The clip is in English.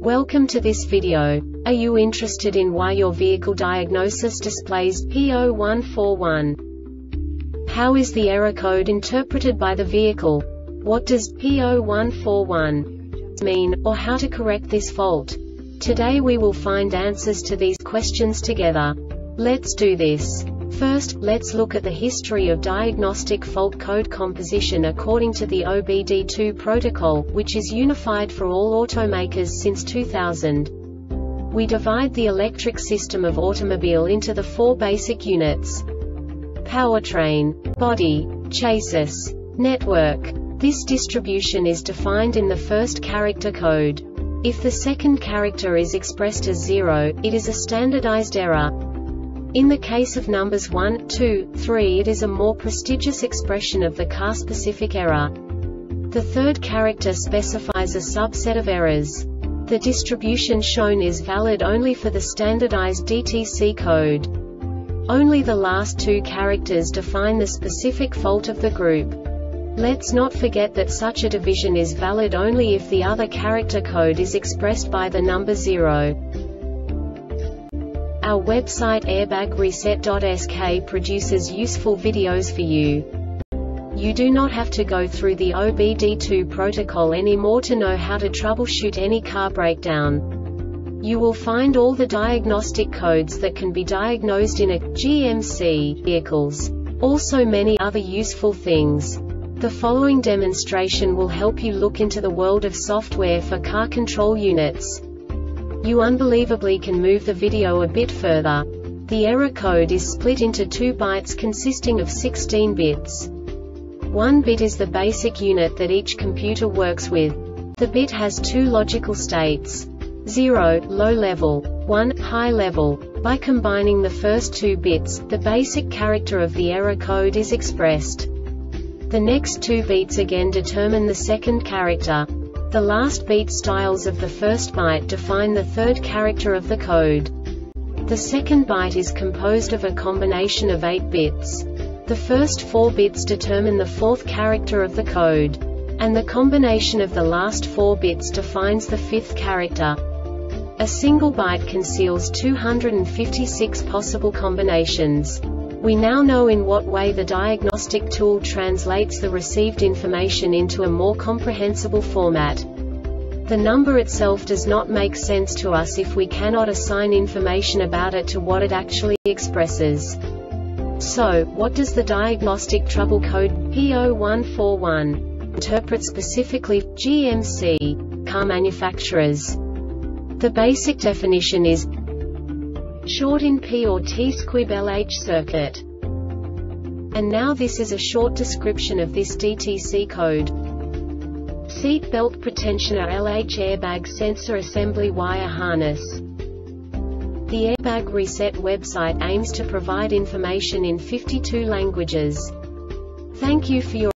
Welcome to this video. Are you interested in why your vehicle diagnosis displays P0141? How is the error code interpreted by the vehicle? What does P0141 mean, or how to correct this fault? Today we will find answers to these questions together. Let's do this. First, let's look at the history of diagnostic fault code composition according to the OBD2 protocol, which is unified for all automakers since 2000. We divide the electric system of automobile into the four basic units: powertrain, body, chassis, network. This distribution is defined in the first character code. If the second character is expressed as 0, it is a standardized error. In the case of numbers 1, 2, 3, it is a more prestigious expression of the car-specific error. The third character specifies a subset of errors. The distribution shown is valid only for the standardized DTC code. Only the last two characters define the specific fault of the group. Let's not forget that such a division is valid only if the other character code is expressed by the number 0. Our website airbagreset.sk produces useful videos for you. You do not have to go through the OBD2 protocol anymore to know how to troubleshoot any car breakdown. You will find all the diagnostic codes that can be diagnosed in a GMC vehicles. Also many other useful things. The following demonstration will help you look into the world of software for car control units. You unbelievably can move the video a bit further. The error code is split into 2 bytes consisting of 16 bits. 1 bit is the basic unit that each computer works with. The bit has 2 logical states: 0, low level, 1, high level. By combining the first 2 bits, the basic character of the error code is expressed. The next 2 beats again determine the second character. The last beat styles of the first byte define the third character of the code. The second byte is composed of a combination of 8 bits. The first 4 bits determine the fourth character of the code. And the combination of the last 4 bits defines the fifth character. A single byte conceals 256 possible combinations. We now know in what way the diagnostic tool translates the received information into a more comprehensible format. The number itself does not make sense to us if we cannot assign information about it to what it actually expresses. So, what does the diagnostic trouble code P0141 interpret specifically for GMC car manufacturers? The basic definition is short in P or T squib LH circuit. And now this is a short description of this DTC code. Seat belt pretensioner LH airbag sensor assembly wire harness. The Airbag Reset website aims to provide information in 52 languages. Thank you for your